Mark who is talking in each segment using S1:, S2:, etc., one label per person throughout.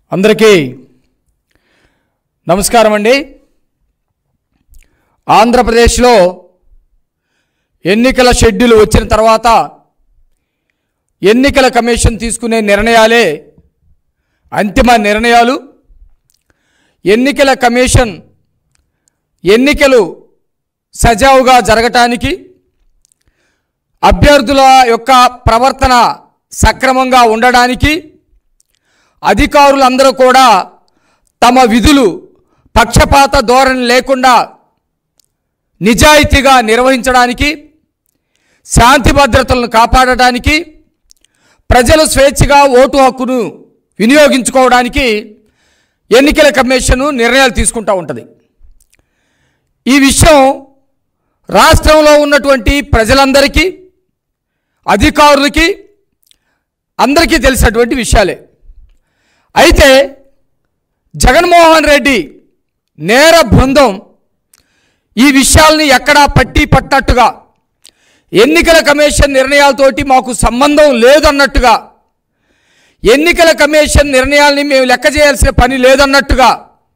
S1: అందరికీ నమస్కారం అండి. ఆంధ్రప్రదేశ్లో ఎన్నికల షెడ్యూల్ వచ్చిన తర్వాత ఎన్నికల కమిషన్ తీసుకునే నిర్ణయాలే అంతిమ నిర్ణయాలు. ఎన్నికల కమిషన్ ఎన్నికలు సజావుగా జరగటానికి, అభ్యర్థుల యొక్క ప్రవర్తన సక్రమంగా ఉండడానికి, అధికారులందరూ కూడా తమ విధులు పక్షపాత ధోరణి లేకుండా నిజాయితీగా నిర్వహించడానికి, శాంతి భద్రతలను కాపాడడానికి, ప్రజలు స్వేచ్ఛగా ఓటు హక్కును వినియోగించుకోవడానికి ఎన్నికల కమిషన్ నిర్ణయాలు తీసుకుంటూ ఉంటుంది. ఈ విషయం రాష్ట్రంలో ఉన్నటువంటి ప్రజలందరికీ, అధికారులకి అందరికీ తెలిసినటువంటి విషయాలే. అయితే జగన్మోహన్ రెడ్డి నేర బృందం ఈ విషయాల్ని ఎక్కడా పట్టినట్టుగా, ఎన్నికల కమిషన్ నిర్ణయాలతోటి మాకు సంబంధం లేదన్నట్టుగా, ఎన్నికల కమిషన్ నిర్ణయాల్ని మేము లెక్క చేయాల్సిన పని లేదన్నట్టుగా,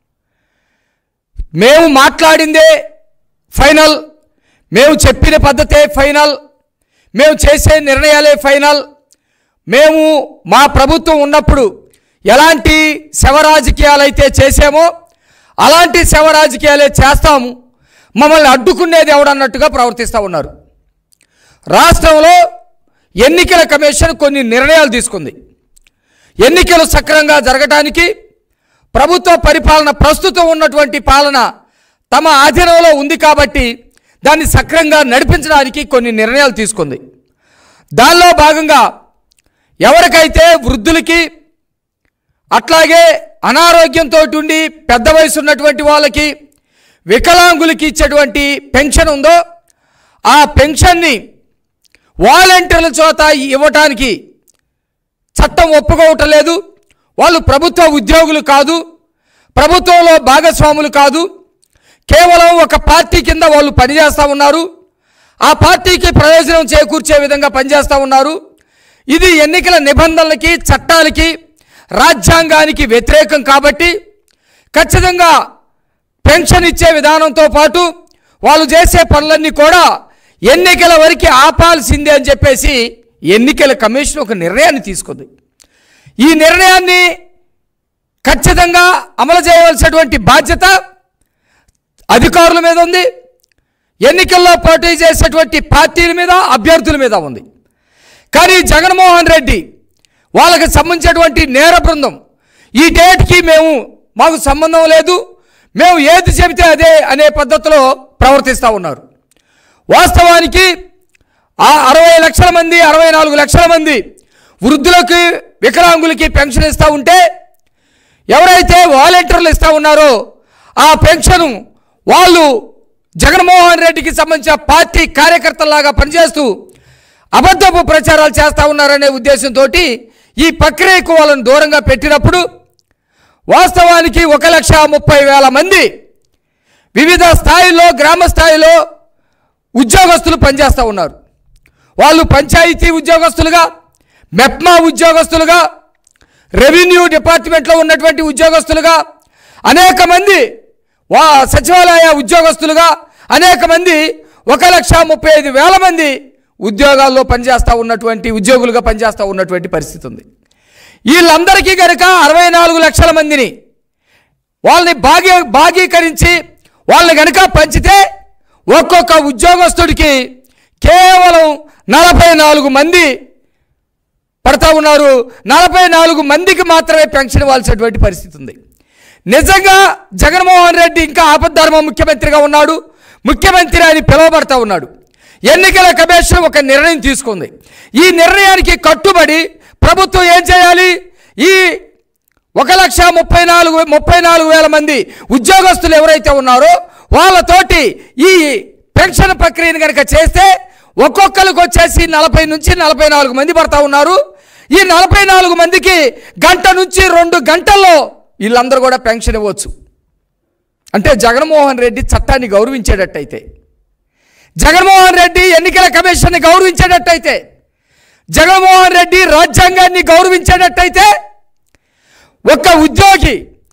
S1: మేము మాట్లాడిందే ఫైనల్, మేము చెప్పిన పద్ధతే ఫైనల్, మేము చేసే నిర్ణయాలే ఫైనల్, మేము మా ప్రభుత్వం ఉన్నప్పుడు ఎలాంటి శవ రాజకీయాలు అయితే చేసామో అలాంటి శవ రాజకీయాలే చేస్తాము, మమ్మల్ని అడ్డుకునేది ఎవడన్నట్టుగా ప్రవర్తిస్తూ ఉన్నారు. రాష్ట్రంలో ఎన్నికల కమిషన్ కొన్ని నిర్ణయాలు తీసుకుంది. ఎన్నికలు సక్రమంగా జరగడానికి, ప్రభుత్వ పరిపాలన ప్రస్తుతం ఉన్నటువంటి పాలన తమ ఆధీనంలో ఉంది కాబట్టి దాన్ని సక్రమంగా నడిపించడానికి కొన్ని నిర్ణయాలు తీసుకుంది. దానిలో భాగంగా ఎవరికైతే వృద్ధులకి, అట్లాగే అనారోగ్యంతో ఉండి పెద్ద వయసు ఉన్నటువంటి వాళ్ళకి, వికలాంగులకి ఇచ్చేటువంటి పెన్షన్ ఉందో ఆ పెన్షన్ని వాలంటీర్ల చేత ఇవ్వటానికి చట్టం ఒప్పుకోవటం లేదు. వాళ్ళు ప్రభుత్వ ఉద్యోగులు కాదు, ప్రభుత్వంలో భాగస్వాములు కాదు, కేవలం ఒక పార్టీ కింద వాళ్ళు పనిచేస్తూ ఉన్నారు, ఆ పార్టీకి ప్రయోజనం చేకూర్చే విధంగా పనిచేస్తూ ఉన్నారు. ఇది ఎన్నికల నిబంధనలకి, చట్టాలకి, రాజ్యాంగానికి వ్యతిరేకం కాబట్టి ఖచ్చితంగా పెన్షన్ ఇచ్చే విధానంతో పాటు వాళ్ళు చేసే పనులన్నీ కూడా ఎన్నికల వరకు ఆపాల్సిందే అని చెప్పేసి ఎన్నికల కమిషన్ ఒక నిర్ణయాన్ని తీసుకుంది. ఈ నిర్ణయాన్ని ఖచ్చితంగా అమలు చేయవలసినటువంటి బాధ్యత అధికారుల మీద ఉంది, ఎన్నికల్లో పోటీ చేసేటువంటి పార్టీల మీద, అభ్యర్థుల మీద ఉంది. కానీ జగన్మోహన్ రెడ్డి వాళ్ళకి సంబంధించినటువంటి నేర బృందం ఈ డేట్కి మాకు సంబంధం లేదు, మేము ఏది చెబితే అదే అనే పద్ధతిలో ప్రవర్తిస్తూ ఉన్నారు. వాస్తవానికి ఆ 60 లక్షల మంది, 64 లక్షల మంది వృద్ధులకి, వికలాంగులకి పెన్షన్ ఇస్తూ ఉంటే, ఎవరైతే వాలంటీర్లు ఇస్తూ ఉన్నారో ఆ పెన్షను వాళ్ళు జగన్మోహన్ రెడ్డికి సంబంధించిన పార్టీ కార్యకర్తలాగా పనిచేస్తూ అబద్ధపు ప్రచారాలు చేస్తూ ఉన్నారనే ఉద్దేశంతో ఈ ప్రక్రియకు వాళ్ళని దూరంగా పెట్టినప్పుడు వాస్తవానికి 1,30,000 మంది వివిధ స్థాయిలో, గ్రామ స్థాయిలో ఉద్యోగస్తులు పనిచేస్తూ ఉన్నారు. వాళ్ళు పంచాయతీ ఉద్యోగస్తులుగా, మెప్మా ఉద్యోగస్తులుగా, రెవెన్యూ డిపార్ట్మెంట్లో ఉన్నటువంటి ఉద్యోగస్తులుగా, అనేక మంది సచివాలయ ఉద్యోగస్తులుగా, అనేక మంది 1,35,000 మంది ఉద్యోగాల్లో పనిచేస్తూ ఉన్నటువంటి ఉద్యోగులుగా పనిచేస్తూ ఉన్నటువంటి పరిస్థితి ఉంది. వీళ్ళందరికీ కనుక 64 లక్షల మందిని వాళ్ళని భాగీకరించి వాళ్ళని కనుక పంచితే ఒక్కొక్క ఉద్యోగస్తుడికి కేవలం 44 మంది పడతా ఉన్నారు. 44 మందికి మాత్రమే పెన్షన్ ఇవ్వాల్సినటువంటి పరిస్థితి ఉంది. నిజంగా జగన్మోహన్ రెడ్డి ఇంకా ఆపద్ధర్మ ముఖ్యమంత్రిగా ఉన్నాడు, ముఖ్యమంత్రి అని పిలువబడతా ఉన్నాడు. ఎన్నికల కమిషన్ ఒక నిర్ణయం తీసుకుంది. ఈ నిర్ణయానికి కట్టుబడి ప్రభుత్వం ఏం చేయాలి? ఈ 1,34,000 మంది ఉద్యోగస్తులు ఎవరైతే ఉన్నారో వాళ్ళతోటి ఈ పెన్షన్ ప్రక్రియను కనుక చేస్తే ఒక్కొక్కరికి వచ్చేసి 40 నుంచి 44 మంది పడతా ఉన్నారు. ఈ 44 మందికి గంట నుంచి 2 గంటల్లో వీళ్ళందరూ కూడా పెన్షన్ ఇవ్వచ్చు. అంటే జగన్మోహన్ రెడ్డి చట్టాన్ని గౌరవించేటట్టయితే, జగన్మోహన్ రెడ్డి ఎన్నికల కమిషన్ని గౌరవించేటట్టయితే, జగన్మోహన్ రెడ్డి రాజ్యాంగాన్ని గౌరవించేటట్టయితే ఒక్క ఉద్యోగి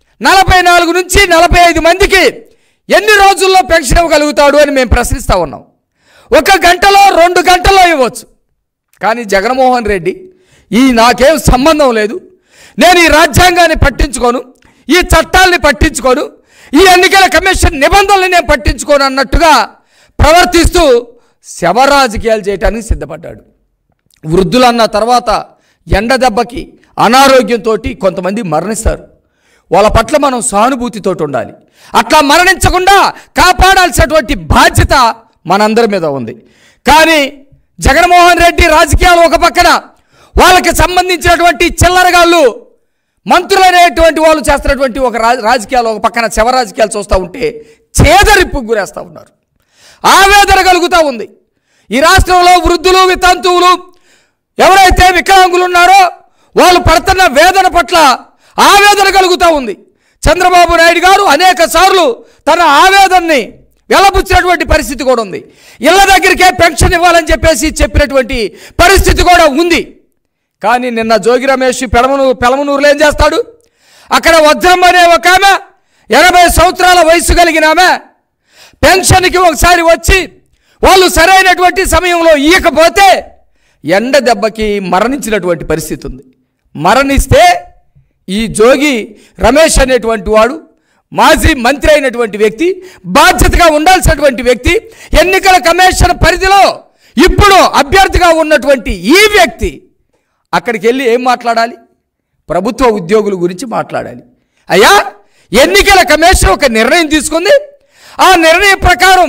S1: 44 నుంచి 45 మందికి ఎన్ని రోజుల్లో పెన్షన్ ఇవ్వగలుగుతాడు అని మేము ప్రశ్నిస్తూ ఉన్నాం. 1 గంటలో 2 గంటల్లో ఇవ్వచ్చు. కానీ జగన్మోహన్ రెడ్డి నాకేం సంబంధం లేదు, నేను ఈ రాజ్యాంగాన్ని పట్టించుకోను, ఈ చట్టాలని పట్టించుకోను, ఈ ఎన్నికల కమిషన్ నిబంధనలు నేను పట్టించుకోను అన్నట్టుగా ప్రవర్తిస్తూ శవ రాజకీయాలు చేయడానికి సిద్ధపడ్డాడు. వృద్ధులన్న తర్వాత ఎండ దెబ్బకి అనారోగ్యంతో కొంతమంది మరణిస్తారు. వాళ్ళ పట్ల మనం సానుభూతితో ఉండాలి. అట్లా మరణించకుండా కాపాడాల్సినటువంటి బాధ్యత మనందరి మీద ఉంది. కానీ జగన్మోహన్ రెడ్డి రాజకీయాలు ఒక పక్కన, వాళ్ళకి సంబంధించినటువంటి చిల్లరగాళ్ళు మంత్రులు అనేటువంటి వాళ్ళు చేస్తున్నటువంటి ఒక రాజకీయాలు ఒక పక్కన శవ రాజకీయాలు చూస్తూ ఉంటే చేదరింపుకు గురేస్తూ ఉన్నారు. ఆవేదన కలుగుతూ ఉంది. ఈ రాష్ట్రంలో వృద్ధులు, వితంతువులు, ఎవరైతే వికలాంగులు ఉన్నారో వాళ్ళు పడుతున్న వేదన పట్ల ఆవేదన కలుగుతూ ఉంది. చంద్రబాబు నాయుడు గారు అనేక సార్లు తన ఆవేదనని వెలబుచ్చినటువంటి పరిస్థితి కూడా ఉంది. ఇళ్ల దగ్గరికే పెన్షన్ ఇవ్వాలని చెప్పినటువంటి పరిస్థితి కూడా ఉంది. కానీ నిన్న జోగి రమేష్ పెలమనూరులో ఏం చేస్తాడు? అక్కడ వజ్రం అనే ఒక ఆమె 80 సంవత్సరాల వయసు కలిగిన ఆమె పెన్షన్కి ఒకసారి వచ్చి వాళ్ళు సరైనటువంటి సమయంలో ఇవ్వకపోతే ఎండ దెబ్బకి మరణించినటువంటి పరిస్థితి ఉంది. మరణిస్తే ఈ జోగి రమేష్ అనేటువంటి వాడు మాజీ మంత్రి అయినటువంటి వ్యక్తి, బాధ్యతగా ఉండాల్సినటువంటి వ్యక్తి, ఎన్నికల కమిషన్ పరిధిలో ఇప్పుడు అభ్యర్థిగా ఉన్నటువంటి ఈ వ్యక్తి అక్కడికి వెళ్ళి ఏం మాట్లాడాలి? ప్రభుత్వ ఉద్యోగుల గురించి మాట్లాడాలి. అయ్యా, ఎన్నికల కమిషన్ ఒక నిర్ణయం తీసుకుంది, ఆ నిర్ణయం ప్రకారం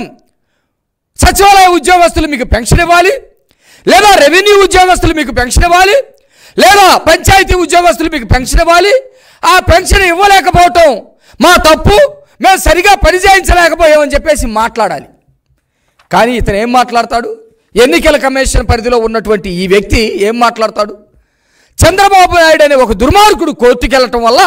S1: సచివాలయ ఉద్యోగస్తులు మీకు పెన్షన్ ఇవ్వాలి, లేదా రెవెన్యూ ఉద్యోగస్తులు మీకు పెన్షన్ ఇవ్వాలి, లేదా పంచాయతీ ఉద్యోగస్తులు మీకు పెన్షన్ ఇవ్వాలి. ఆ పెన్షన్ ఇవ్వలేకపోవటం మా తప్పు, మేము సరిగా పనిచేయించలేకపోయామని చెప్పేసి మాట్లాడాలి. కానీ ఇతను ఏం మాట్లాడతాడు? ఎన్నికల కమిషన్ పరిధిలో ఉన్నటువంటి ఈ వ్యక్తి ఏం మాట్లాడతాడు? చంద్రబాబు నాయుడు అనే ఒక దుర్మార్గుడు కోర్టుకు వెళ్ళటం వల్ల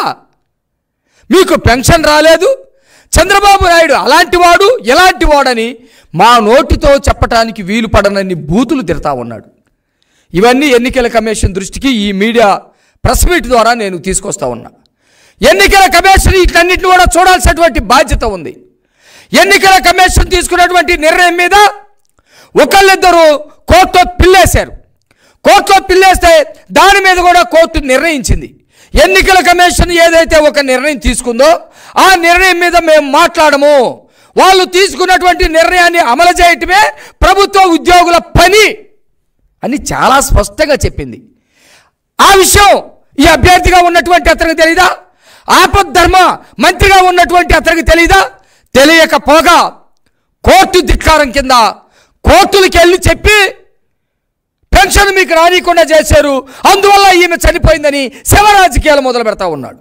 S1: మీకు పెన్షన్ రాలేదు, చంద్రబాబు నాయుడు అలాంటి వాడు ఇలాంటి వాడని మా నోటితో చెప్పటానికి వీలు పడనన్ని బూతులు తిడతా ఉన్నాడు. ఇవన్నీ ఎన్నికల కమిషన్ దృష్టికి ఈ మీడియా ప్రెస్ మీట్ ద్వారా నేను తీసుకొస్తా ఉన్నా. ఎన్నికల కమిషన్ వీటన్నిటిని కూడా చూడాల్సినటువంటి బాధ్యత ఉంది. ఎన్నికల కమిషన్ తీసుకున్నటువంటి నిర్ణయం మీద ఒకళ్ళిద్దరూ కోర్టులో పిల్లేశారు. కోర్టులో పిల్లేస్తే దాని మీద కూడా కోర్టు నిర్ణయించింది. ఎన్నికల కమిషన్ ఏదైతే ఒక నిర్ణయం తీసుకుందో ఆ నిర్ణయం మీద మేము మాట్లాడము, వాళ్ళు తీసుకున్నటువంటి నిర్ణయాన్ని అమలు చేయటమే ప్రభుత్వ ఉద్యోగుల పని అని చాలా స్పష్టంగా చెప్పింది. ఆ విషయం ఈ అభ్యర్థిగా ఉన్నటువంటి అతనికి తెలీదా? ఆపద్ధర్మ మంత్రిగా ఉన్నటువంటి అతనికి తెలీదా? తెలియకపోగా కోర్టు ధిక్కారం కింద కోర్టులకి వెళ్ళి చెప్పి పెన్షన్ మీకు రానియకుండా చేశారు, అందువల్ల ఈమె చనిపోయిందని శవ రాజకీయాలు మొదలు పెడతా ఉన్నాడు.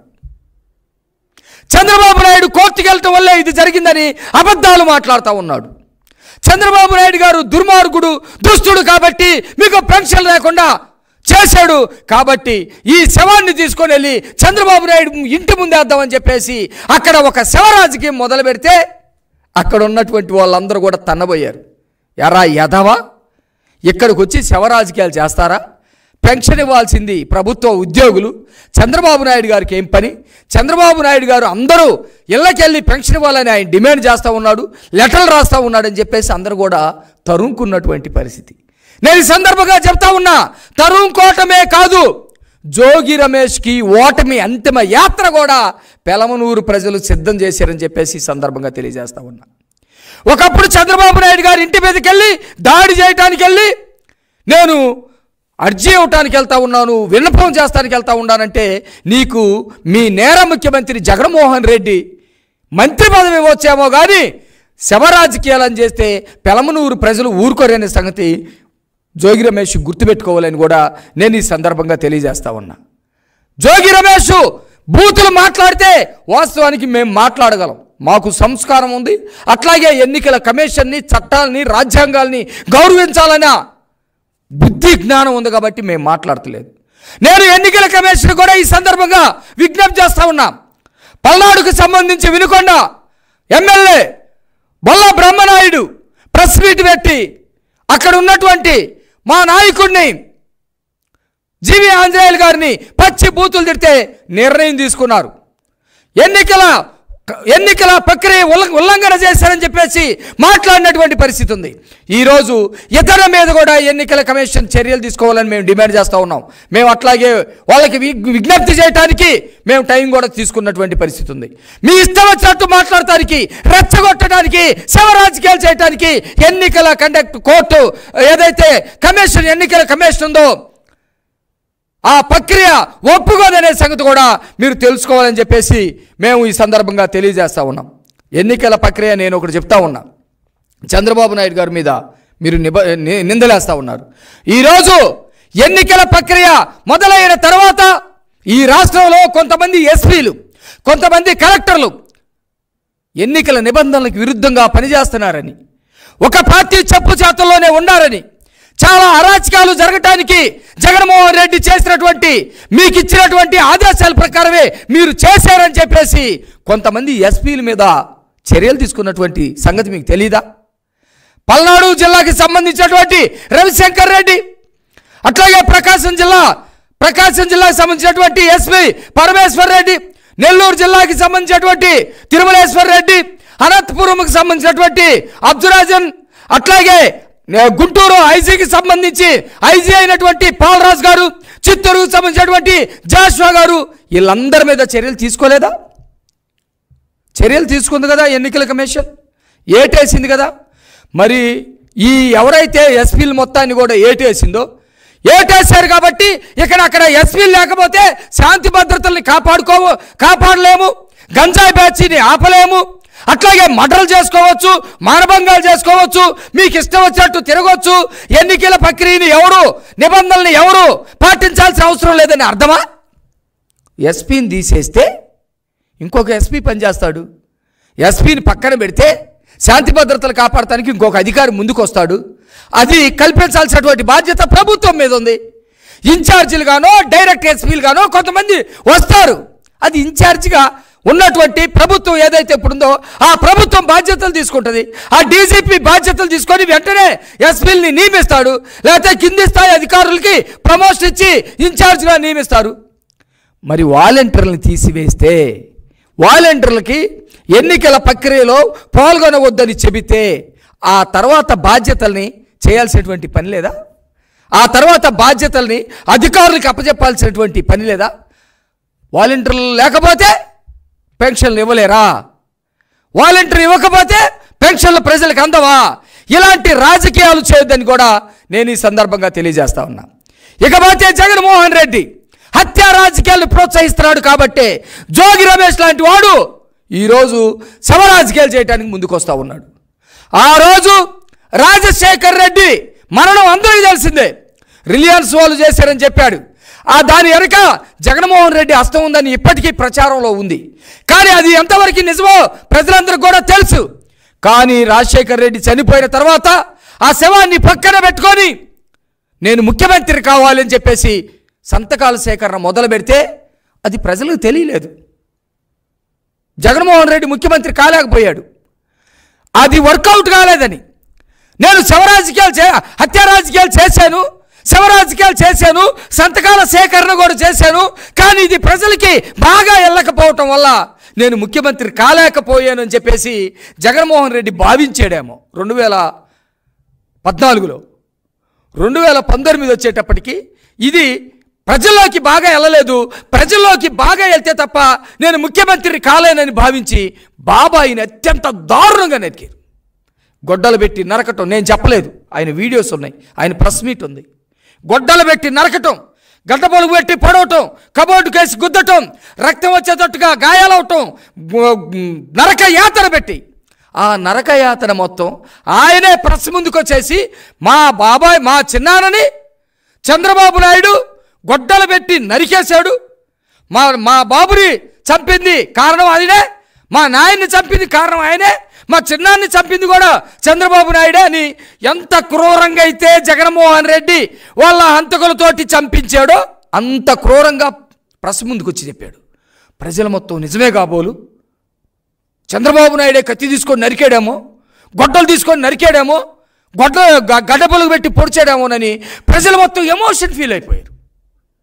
S1: చంద్రబాబు నాయుడు కోర్టుకి వెళ్ళటం వల్లే ఇది జరిగిందని అబద్ధాలు మాట్లాడుతూ ఉన్నాడు. చంద్రబాబు నాయుడు గారు దుర్మార్గుడు, దుష్టుడు కాబట్టి మీకు పెన్షన్ లేకుండా చేశాడు, కాబట్టి ఈ శవాన్ని తీసుకొని వెళ్ళి చంద్రబాబు నాయుడు ఇంటి ముందేద్దామని చెప్పేసి అక్కడ ఒక శవ రాజకీయం మొదలు పెడితే అక్కడ ఉన్నటువంటి వాళ్ళందరూ కూడా తన్నబోయారు. ఎరా యదవా, ఇక్కడికి వచ్చి శవ రాజకీయాలు చేస్తారా? పెన్షన్ ఇవ్వాల్సింది ప్రభుత్వ ఉద్యోగులు, చంద్రబాబు నాయుడు గారికి ఏం పని? చంద్రబాబు నాయుడు గారు అందరూ ఇళ్ళకెళ్ళి పెన్షన్ ఇవ్వాలని ఆయన డిమాండ్ చేస్తూ ఉన్నాడు, లెటర్లు రాస్తూ ఉన్నాడని చెప్పేసి అందరూ కూడా తరుముకున్నటువంటి పరిస్థితి. నేను ఈ సందర్భంగా చెప్తా ఉన్నా, తరుముకోవటమే కాదు, జోగి రమేష్కి ఓటమి అంతిమ యాత్ర కూడా పెలమనూరు ప్రజలు సిద్ధం చేశారని చెప్పేసి ఈ సందర్భంగా తెలియజేస్తా ఉన్నా. ఒకప్పుడు చంద్రబాబు నాయుడు గారి ఇంటి మీదకి వెళ్ళి దాడి చేయడానికి వెళ్ళి నేను అర్జీ ఇవ్వటానికి వెళ్తా ఉన్నాను, విన్నపం చేస్తానికి వెళ్తా ఉన్నానంటే నీకు మీ నేర ముఖ్యమంత్రి జగన్మోహన్ రెడ్డి మంత్రి పదవి ఇవ్వచ్చేమో కానీ శవ రాజకీయాలని చేస్తే పెలమనూరు ప్రజలు ఊరుకోరనే సంగతి జోగి రమేష్ గుర్తుపెట్టుకోవాలని కూడా నేను ఈ సందర్భంగా తెలియజేస్తా ఉన్నా. జోగి రమేష్ బూతులు మాట్లాడితే వాస్తవానికి మేము మాట్లాడగలం, మాకు సంస్కారం ఉంది, అట్లాగే ఎన్నికల కమిషన్ని, చట్టాలని, రాజ్యాంగాల్ని గౌరవించాలన్న బుద్ధి జ్ఞానం ఉంది కాబట్టి మేము మాట్లాడతలేదు. నేను ఎన్నికల కమిషన్ కూడా ఈ సందర్భంగా విజ్ఞప్తి చేస్తా ఉన్నా. పల్నాడుకు సంబంధించి Vinukonda MLA Bolla Brahmanaidu press meet పెట్టి అక్కడ ఉన్నటువంటి మా నాయకుడిని జీవి ఆంజనేయులు గారిని పచ్చి బూతులు తిడితే నిర్ణయం తీసుకున్నారు. ఎన్నికల ప్రక్రియ ఉల్లంఘన చేశారని చెప్పేసి మాట్లాడినటువంటి పరిస్థితి ఉంది. ఈరోజు ఇతర మీద కూడా ఎన్నికల కమిషన్ చర్యలు తీసుకోవాలని మేము డిమాండ్ చేస్తూ ఉన్నాం. మేము అట్లాగే వాళ్ళకి విజ్ఞప్తి చేయడానికి మేము టైం కూడా తీసుకున్నటువంటి పరిస్థితి ఉంది. మీ ఇష్టం వచ్చినట్టు మాట్లాడటానికి, రెచ్చగొట్టడానికి, శవ రాజకీయాలు చేయడానికి ఎన్నికల కండక్ట్ కోర్టు ఏదైతే ఎన్నికల కమిషన్ ఉందో ఆ ప్రక్రియ ఒప్పుకోదనే సంగతి కూడా మీరు తెలుసుకోవాలని చెప్పేసి మేము ఈ సందర్భంగా తెలియజేస్తూ ఉన్నాం. ఎన్నికల ప్రక్రియ నేను ఒకటి చెప్తా ఉన్నా, చంద్రబాబు నాయుడు గారి మీద మీరు నిందలేస్తూ ఉన్నారు. ఈరోజు ఎన్నికల ప్రక్రియ మొదలైన తర్వాత ఈ రాష్ట్రంలో కొంతమంది ఎస్పీలు, కొంతమంది కలెక్టర్లు ఎన్నికల నిబంధనలకు విరుద్ధంగా పనిచేస్తున్నారని, ఒక పార్టీ చెప్పు చేతుల్లోనే ఉన్నారని, చాలా అరాచకాలు జరగటానికి జగన్మోహన్ రెడ్డి చేసినటువంటి మీకు ఇచ్చినటువంటి ఆదేశాల ప్రకారమే మీరు చేశారని చెప్పేసి కొంతమంది ఎస్పీల మీద చర్యలు తీసుకున్నటువంటి సంగతి మీకు తెలీదా? పల్నాడు జిల్లాకి సంబంధించినటువంటి రవిశంకర్ రెడ్డి, అట్లాగే ప్రకాశం జిల్లాకి సంబంధించినటువంటి ఎస్పీ పరమేశ్వర్ రెడ్డి, నెల్లూరు జిల్లాకి సంబంధించినటువంటి తిరుమలేశ్వర్ రెడ్డి, అనంతపురంకి సంబంధించినటువంటి అబ్దురాజన్, అట్లాగే గుంటూరు ఐజీకి సంబంధించి ఐజీ అయినటువంటి పాలరాజు గారు, చిత్తూరుకు సంబంధించినటువంటి జాషువా గారు, వీళ్ళందరి మీద చర్యలు తీసుకోలేదా? చర్యలు తీసుకుంది కదా ఎన్నికల కమిషన్, ఏటేసింది కదా. మరి ఈ ఎవరైతే ఎస్పీలు మొత్తాన్ని కూడా ఏటేసిందో, ఏటేశారు కాబట్టి అక్కడ ఎస్పీలు లేకపోతే శాంతి భద్రతల్ని కాపాడలేము, గంజాయి బ్యాచ్ని ఆపలేము, అట్లాగే మర్డర్లు చేసుకోవచ్చు, మానభంగాలు చేసుకోవచ్చు, మీకు ఇష్టం వచ్చినట్టు తిరగవచ్చు. ఎన్నికల ప్రక్రియని నిబంధనల్ని ఎవరు పాటించాల్సిన అవసరం లేదని అర్థమా? ఎస్పీని తీసేస్తే ఇంకొక ఎస్పీ పనిచేస్తాడు, ఎస్పీని పక్కన పెడితే శాంతి భద్రతలు కాపాడటానికి ఇంకొక అధికారి ముందుకు వస్తాడు. అది కల్పించాల్సినటువంటి బాధ్యత ప్రభుత్వం మీద ఉంది. ఇన్ఛార్జీలు గానో డైరెక్ట్ ఎస్పీలు గానో కొంతమంది వస్తారు, అది ఇన్ఛార్జిగా ఉన్నటువంటి ప్రభుత్వం ఏదైతే ఇప్పుడుందో ఆ ప్రభుత్వం బాధ్యతలు తీసుకుంటుంది. ఆ డీజీపీ బాధ్యతలు తీసుకొని వెంటనే ఎస్పీలని నియమిస్తాడు, లేకపోతే కింది స్థాయి అధికారులకి ప్రమోషన్ ఇచ్చి ఇన్ఛార్జ్గా నియమిస్తారు. మరి వాలంటీర్లను తీసివేస్తే, వాలంటీర్లకి ఎన్నికల ప్రక్రియలో పాల్గొనవద్దని చెబితే ఆ తర్వాత బాధ్యతల్ని చేయాల్సినటువంటి పని లేదా? ఆ తర్వాత బాధ్యతల్ని అధికారులకు అప్పచెప్పాల్సినటువంటి పని లేదా? వాలంటీర్లు లేకపోతే పెన్షన్లు ఇవ్వలేరా? వాలంటీర్ ఇవ్వకపోతే పెన్షన్లు ప్రజలకు అందవా? ఇలాంటి రాజకీయాలు చేయొద్దని కూడా నేను ఈ సందర్భంగా తెలియజేస్తా ఉన్నా. ఇకపోతే జగన్మోహన్ రెడ్డి హత్యా రాజకీయాలను ప్రోత్సహిస్తున్నాడు కాబట్టి జోగి రమేష్ లాంటి వాడు ఈరోజు శవ రాజకీయాలు చేయడానికి ముందుకు వస్తూ ఉన్నాడు. ఆ రోజు రాజశేఖర్ రెడ్డి మరణం అందరికీ తెలిసిందే, రిలయన్స్ వాళ్ళు చేశారని చెప్పాడు. దాని వెనుక జగన్మోహన్ రెడ్డి హస్తం ఉందని ఇప్పటికీ ప్రచారంలో ఉంది. కానీ అది ఎంతవరకు నిజమో ప్రజలందరికీ కూడా తెలుసు. కానీ రాజశేఖర్ రెడ్డి చనిపోయిన తర్వాత ఆ శవాన్ని పక్కన పెట్టుకొని నేను ముఖ్యమంత్రి కావాలని చెప్పేసి సంతకాల సేకరణ మొదలు పెడితే అది ప్రజలకు తెలియలేదు. జగన్మోహన్ రెడ్డి ముఖ్యమంత్రి కాలేకపోయాడు, అది వర్కౌట్ కాలేదని. నేను హత్యా రాజకీయాలు చేశాను, శవ రాజకీయాలు చేశాను, సంతకాల సేకరణ కూడా చేశాను, కానీ ఇది ప్రజలకి బాగా వెళ్ళకపోవటం వల్ల నేను ముఖ్యమంత్రి కాలేకపోయాను అని చెప్పేసి జగన్మోహన్ రెడ్డి భావించాడేమో 2014లో. 2019 వచ్చేటప్పటికి ఇది ప్రజల్లోకి బాగా వెళ్ళలేదు, ప్రజల్లోకి బాగా వెళ్తే తప్ప నేను ముఖ్యమంత్రి కాలేనని భావించి బాబాయిని అత్యంత దారుణంగా నరికారు. గొడ్డలు పెట్టి నరకటం నేను చెప్పలేదు, ఆయన వీడియోస్ ఉన్నాయి, ఆయన ప్రెస్ మీట్ ఉంది. గొడ్డలు పెట్టి నరకటం, గడ్డ పొలుగు పెట్టి పడవటం, కబోర్డు కేసి గుద్దటం, రక్తం వచ్చేటట్టుగా గాయాలవటం, నరక యాతన పెట్టి ఆ నరక యాతన మొత్తం ఆయనే ప్రెస్ ముందుకు వచ్చేసి మా బాబాయ్ మా చిన్నానని చంద్రబాబు నాయుడు గొడ్డలు పెట్టి నరికేశాడు, మా బాబుని చంపింది కారణం ఆయనే, మా నాయన్ని చంపింది కారణం ఆయనే, మా చిన్నాన్ని చంపింది కూడా చంద్రబాబు నాయుడే అని ఎంత క్రూరంగా అయితే జగన్మోహన్ రెడ్డి వాళ్ళ హంతకులతోటి చంపించాడో అంత క్రూరంగా ప్రెస్ ముందుకు వచ్చి చెప్పాడు. ప్రజల మొత్తం నిజమే కాబోలు, చంద్రబాబు నాయుడే కత్తి తీసుకొని నరికాడేమో, గొడ్డలు తీసుకొని నరికాడేమో, గడ్డ పొలుగు పెట్టి పొడిచాడేమోనని ప్రజలు మొత్తం ఎమోషన్ ఫీల్ అయిపోయారు.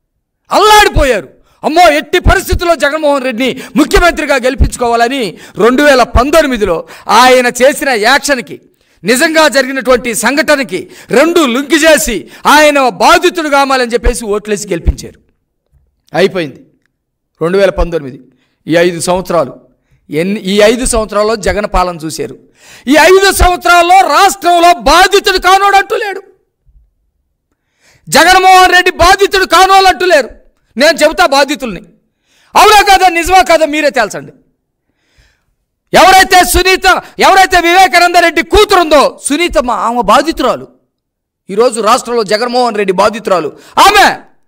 S1: అల్లాడిపోయారు. అమ్మో, ఎట్టి పరిస్థితుల్లో జగన్మోహన్ రెడ్డిని ముఖ్యమంత్రిగా గెలిపించుకోవాలని 2019లో ఆయన చేసిన యాక్షన్కి, నిజంగా జరిగినటువంటి సంఘటనకి రెండు లింక్ చేసి ఆయన బాధితుడు కావాలని చెప్పేసి ఓట్లేసి గెలిపించారు. అయిపోయింది 2019. ఈ 5 సంవత్సరాలు ఈ 5 సంవత్సరాల్లో జగన్ పాలన చూశారు. ఈ 5 సంవత్సరాల్లో రాష్ట్రంలో బాధితుడు కానోడంటూ లేడు. జగన్మోహన్ రెడ్డి బాధితుడు కానోళ్ళంటూ లేరు. నేను చెబుతా బాధితుల్ని, అవునా కాదా, నిజమా కాదా మీరే తేల్చండి. ఎవరైతే వివేకానంద రెడ్డి కూతురుందో సునీత, ఆమె బాధితురాలు. ఈరోజు రాష్ట్రంలో జగన్మోహన్ రెడ్డి బాధితురాలు ఆమె.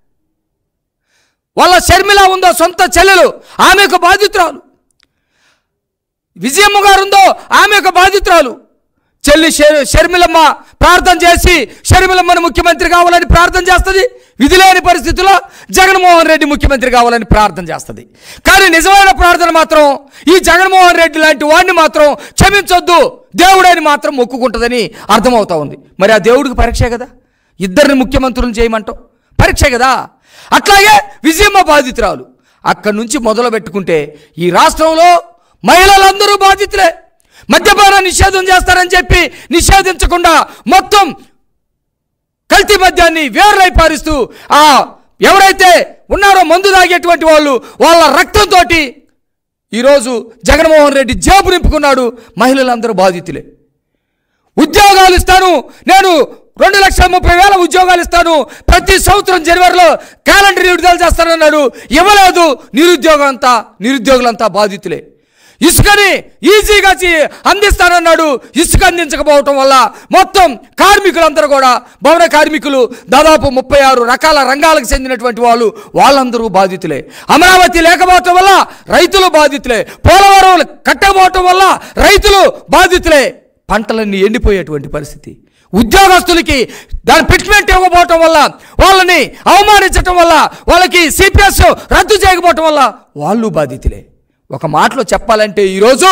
S1: వాళ్ళ షర్మిల ఉందో సొంత చెల్లెలు, ఆమె ఒక బాధితురాలు. విజయమ్మ గారు ఉందో ఆమె ఒక బాధితురాలు. చెల్లి షర్మిలమ్మ ప్రార్థన చేసి షర్మిలమ్మను ముఖ్యమంత్రి కావాలని ప్రార్థన చేస్తుంది. విధి లేని పరిస్థితుల్లో జగన్మోహన్ రెడ్డి ముఖ్యమంత్రి కావాలని ప్రార్థన చేస్తుంది. కానీ నిజమైన ప్రార్థన మాత్రం ఈ జగన్మోహన్ రెడ్డి లాంటి వాడిని మాత్రం క్షమించొద్దు దేవుడని మాత్రం మొక్కుకుంటుందని అర్థమవుతా ఉంది. మరి ఆ దేవుడికి పరీక్షే కదా, ఇద్దరిని ముఖ్యమంత్రులను చేయమంటాం, పరీక్షే కదా. అట్లాగే విజయమ్మ బాధితురాలు. అక్కడి నుంచి మొదలు పెట్టుకుంటే ఈ రాష్ట్రంలో మహిళలందరూ బాధితులే. మద్యపాన నిషేధం చేస్తారని చెప్పి నిషేధించకుండా మొత్తం కల్తీ మద్యాన్ని వేర్లై పారిస్తూ ఎవరైతే ఉన్నారో మందు తాగేటువంటి వాళ్ళ రక్తంతో ఈరోజు జగన్మోహన్ రెడ్డి జేబు నింపుకున్నాడు. మహిళలందరూ బాధితులే. ఉద్యోగాలు ఇస్తాను, నేను 2,30,000 ఉద్యోగాలు ఇస్తాను, ప్రతి సంవత్సరం జనవరిలో క్యాలెండర్ విడుదల చేస్తానన్నాడు, ఇవ్వలేదు. నిరుద్యోగులంతా బాధితులే. ఇసుకని ఈజీగా అందిస్తానన్నాడు, ఇసుక అందించకపోవటం వల్ల మొత్తం కార్మికులందరూ కూడా, భవన కార్మికులు దాదాపు 36 రకాల రంగాలకు చెందినటువంటి వాళ్ళందరూ బాధితులే. అమరావతి లేకపోవటం వల్ల రైతులు బాధితులే. పోలవరం కట్టకపోవటం వల్ల రైతులు బాధితులే. పంటలన్నీ ఎండిపోయేటువంటి పరిస్థితి. ఉద్యోగస్తులకి దాని ఫిట్మెంట్ ఇవ్వకపోవటం వల్ల, వాళ్ళని అవమానించటం వల్ల, వాళ్ళకి సిపిఎస్ రద్దు చేయకపోవటం వల్ల వాళ్ళు బాధితులే. ఒక మాటలో చెప్పాలంటే ఈరోజు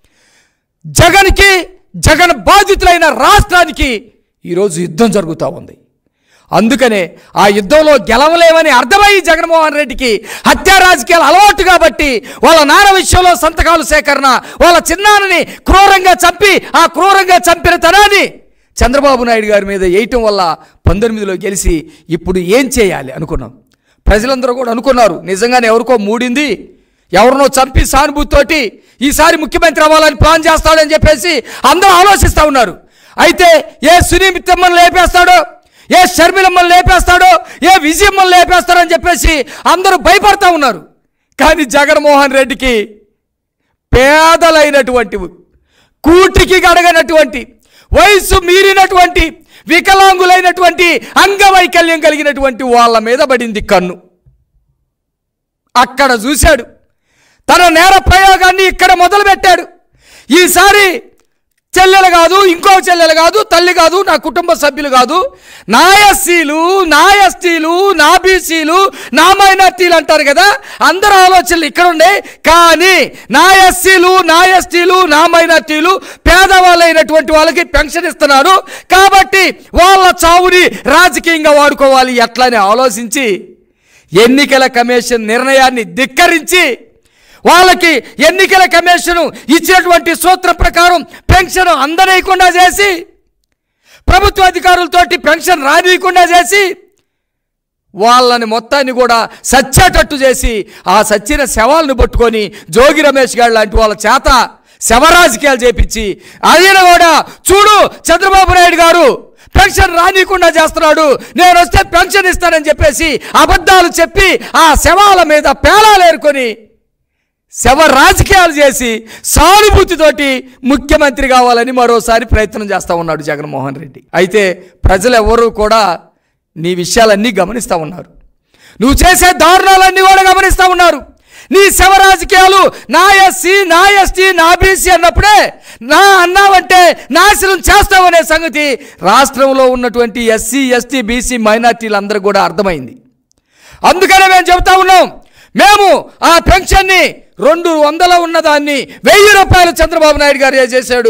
S1: జగన్ బాధితులైన రాష్ట్రానికి ఈరోజు యుద్ధం జరుగుతూ ఉంది. అందుకనే ఆ యుద్ధంలో గెలవలేమని అర్థమై జగన్మోహన్ రెడ్డికి హత్యా రాజకీయాలు అలవాటు కాబట్టి వాళ్ళ నాన్న విషయంలో సంతకాలు సేకరణ, వాళ్ళ చిన్నాన్నని క్రూరంగా చంపి ఆ క్రూరంగా చంపిన తనాన్ని చంద్రబాబు నాయుడు గారి మీద వేయటం వల్ల 19లో గెలిచి ఇప్పుడు ఏం చేయాలి అనుకున్నాం. ప్రజలందరూ కూడా అనుకున్నారు నిజంగానే ఎవరికో మూడింది, ఎవరినో చంపి సానుభూతితోటి ఈసారి ముఖ్యమంత్రి అవ్వాలని ప్లాన్ చేస్తాడని చెప్పేసి అందరూ ఆలోచిస్తూ ఉన్నారు. అయితే ఏ సునీతమ్మను లేపేస్తాడో, ఏ షర్మిలమ్మను లేపేస్తాడో, ఏ విజయమ్మను లేపేస్తాడని చెప్పేసి అందరూ భయపడతా ఉన్నారు. కానీ జగన్మోహన్ రెడ్డికి పేదలైనటువంటి, కూటికి గడగనటువంటి, వయసు మీరినటువంటి, వికలాంగులైనటువంటి, అంగవైకల్యం కలిగినటువంటి వాళ్ళ మీద పడింది కన్ను. అక్కడ చూశాడు. తన నేర ప్రయోగాన్ని ఇక్కడ మొదలుపెట్టాడు. ఈసారి చెల్లెలు కాదు, ఇంకో చెల్లెలు కాదు, తల్లి కాదు, నా కుటుంబ సభ్యులు కాదు, నా ఎస్సీలు, నా ఎస్టీలు, నా బీసీలు, నా మైనార్టీలు అంటారు కదా, అందరు ఆలోచనలు ఇక్కడ ఉండే. కానీ నా ఎస్సీలు, నా ఎస్టీలు, నా మైనార్టీలు పేదవాళ్ళైనటువంటి వాళ్ళకి పెన్షన్ ఇస్తున్నారు కాబట్టి వాళ్ళ చావుని రాజకీయంగా వాడుకోవాలి ఎట్లని ఆలోచించి ఎన్నికల కమిషన్ నిర్ణయాన్ని ధిక్కరించి వాళ్ళకి ఎన్నికల కమిషన్ ఇచ్చినటువంటి సూత్రం ప్రకారం పెన్షన్ అందనీయకుండా చేసి, ప్రభుత్వ అధికారులతోటి పెన్షన్ రానియకుండా చేసి, వాళ్ళని మొత్తాన్ని కూడా సచ్చేటట్టు చేసి ఆ సచ్చిన శవాలను పట్టుకొని జోగి రమేష్ గారు లాంటి వాళ్ళ చేత శవరాజకీయాలు చేపించి, ఆయన కూడా చూడు చంద్రబాబు నాయుడు గారు పెన్షన్ రానియకుండా చేస్తున్నాడు, నేను వస్తే పెన్షన్ ఇస్తానని చెప్పేసి అబద్ధాలు చెప్పి ఆ శవాల మీద పేలాలు ఏరుకొని శవ రాజకీయాలు చేసి సానుభూతితోటి ముఖ్యమంత్రి కావాలని మరోసారి ప్రయత్నం చేస్తూ ఉన్నాడు జగన్మోహన్ రెడ్డి. అయితే ప్రజలు ఎవరు కూడా నీ విషయాలన్నీ గమనిస్తూ ఉన్నారు, నువ్వు చేసే దారుణాలన్నీ కూడా గమనిస్తూ ఉన్నారు. నీ శవ రాజకీయాలు నా ఎస్సీ, నా ఎస్టీ, నా బీసీ అన్నప్పుడే నా అన్నావంటే నాశనం చేస్తావనే సంగతి రాష్ట్రంలో ఉన్నటువంటి ఎస్సీ, ఎస్టీ, బీసీ మైనార్టీలందరూ కూడా అర్థమైంది. అందుకనే మేము చెబుతా ఉన్నాం, మేము ఆ పెన్షన్ని 200 ఉన్నదాన్ని 1000 రూపాయలు చంద్రబాబు నాయుడు గారు చేశాడు.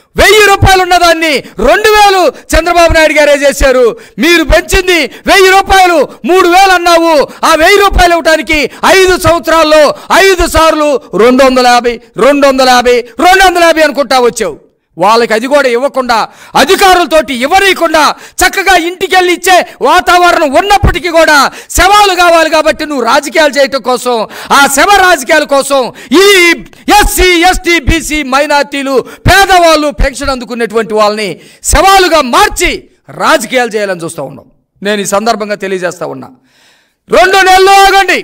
S1: 1000 రూపాయలు ఉన్నదాన్ని 2000 చంద్రబాబు నాయుడు గారే చేశారు. మీరు పెంచింది 1000 రూపాయలు 3000 అన్నావు. ఆ 1000 రూపాయలు ఇవ్వడానికి 5 సంవత్సరాల్లో 5 సార్లు 250 250 250 అనుకుంటా వచ్చావు. వాళ్ళకి అది కూడా ఇవ్వకుండా, అధికారులతోటి ఇవ్వనీయకుండా చక్కగా ఇంటికి వెళ్ళి ఇచ్చే వాతావరణం ఉన్నప్పటికీ కూడా శవాలు కావాలి కాబట్టి నువ్వు రాజకీయాలు చేయటం కోసం, ఆ శవ రాజకీయాల కోసం ఈ ఎస్సీ ఎస్టీ బీసీ మైనార్టీలు పేదవాళ్ళు పెన్షన్ అందుకునేటువంటి వాళ్ళని శవాలుగా మార్చి రాజకీయాలు చేయాలని చూస్తూ ఉన్నాం. నేను ఈ సందర్భంగా తెలియజేస్తా ఉన్నా, 2 నెలలు ఆగండి.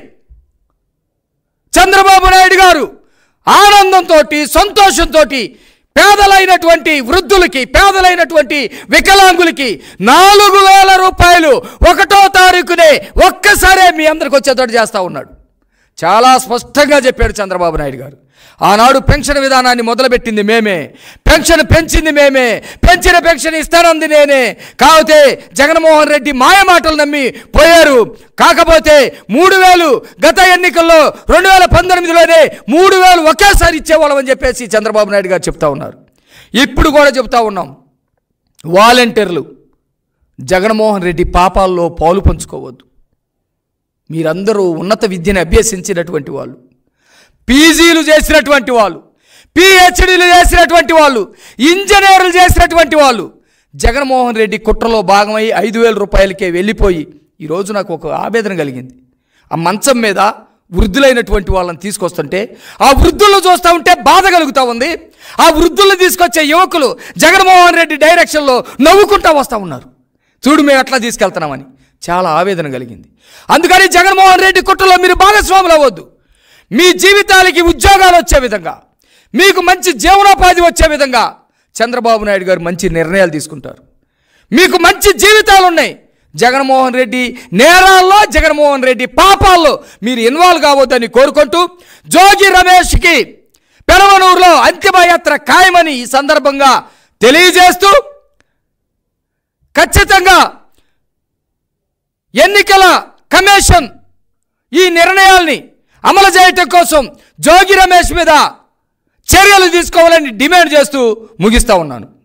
S1: చంద్రబాబు నాయుడు గారు ఆనందంతో సంతోషంతో పేదలైనటువంటి వృద్ధులకి, పేదలైనటువంటి వికలాంగులకి 4000 రూపాయలు 1వ తారీఖునే ఒక్కసారే మీ అందరికి వచ్చేటట్టు చేస్తూ ఉన్నాడు. చాలా స్పష్టంగా చెప్పాడు చంద్రబాబు నాయుడు గారు. ఆనాడు పెన్షన్ విధానాన్ని మొదలుపెట్టింది మేమే, పెన్షన్ పెంచింది మేమే, పెంచిన పెన్షన్ ఇస్తానంది నేనే. కాకపోతే జగన్మోహన్ రెడ్డి మాయ మాటలు నమ్మి పోయారు. కాకపోతే 3000 గత ఎన్నికల్లో 2019లోనే 3000 ఒకేసారి ఇచ్చేవాళ్ళం అని చెప్పేసి చంద్రబాబు నాయుడు గారు చెప్తా ఉన్నారు. ఇప్పుడు కూడా చెప్తా ఉన్నాం, వాలంటీర్లు జగన్మోహన్ రెడ్డి పాపాల్లో పాలు పంచుకోవద్దు. మీరందరూ ఉన్నత విద్యను అభ్యసించినటువంటి వాళ్ళు, పీజీలు చేసినటువంటి వాళ్ళు, పిహెచ్డీలు చేసినటువంటి వాళ్ళు, ఇంజనీర్లు చేసినటువంటి వాళ్ళు జగన్మోహన్ రెడ్డి కుట్రలో భాగమై 5000 రూపాయలకే వెళ్ళిపోయి ఈరోజు నాకు ఒక ఆవేదన కలిగింది. ఆ మంచం మీద వృద్ధులైనటువంటి వాళ్ళని తీసుకొస్తుంటే ఆ వృద్ధులను చూస్తూ ఉంటే బాధ కలుగుతూ ఉంది. ఆ వృద్ధులను తీసుకొచ్చే యువకులు జగన్మోహన్ రెడ్డి డైరెక్షన్లో నవ్వుకుంటూ వస్తూ ఉన్నారు. చూడు మేము ఎట్లా తీసుకెళ్తున్నామని చాలా ఆవేదన కలిగింది. అందుకని జగన్మోహన్ రెడ్డి కుట్రలో మీరు భాగస్వాములు అవ్వద్దు. మీ జీవితాలకి ఉద్యోగాలు వచ్చే విధంగా, మీకు మంచి జీవనోపాధి వచ్చే విధంగా చంద్రబాబు నాయుడు గారు మంచి నిర్ణయాలు తీసుకుంటారు. మీకు మంచి జీవితాలు ఉన్నాయి. జగన్మోహన్ రెడ్డి నేరాల్లో, జగన్మోహన్ రెడ్డి పాపాల్లో మీరు ఇన్వాల్వ్ కావద్దని కోరుకుంటూ, జోగి రమేష్కి పెరవనూరులో అంతిమయాత్ర ఖాయమని ఈ సందర్భంగా తెలియజేస్తూ, ఖచ్చితంగా ఎన్నికల కమిషన్ ఈ నిర్ణయాల్ని అమలు చేయటం కోసం జోగి రమేష్ మీద చర్యలు తీసుకోవాలని డిమాండ్ చేస్తూ ముగిస్తా ఉన్నాను.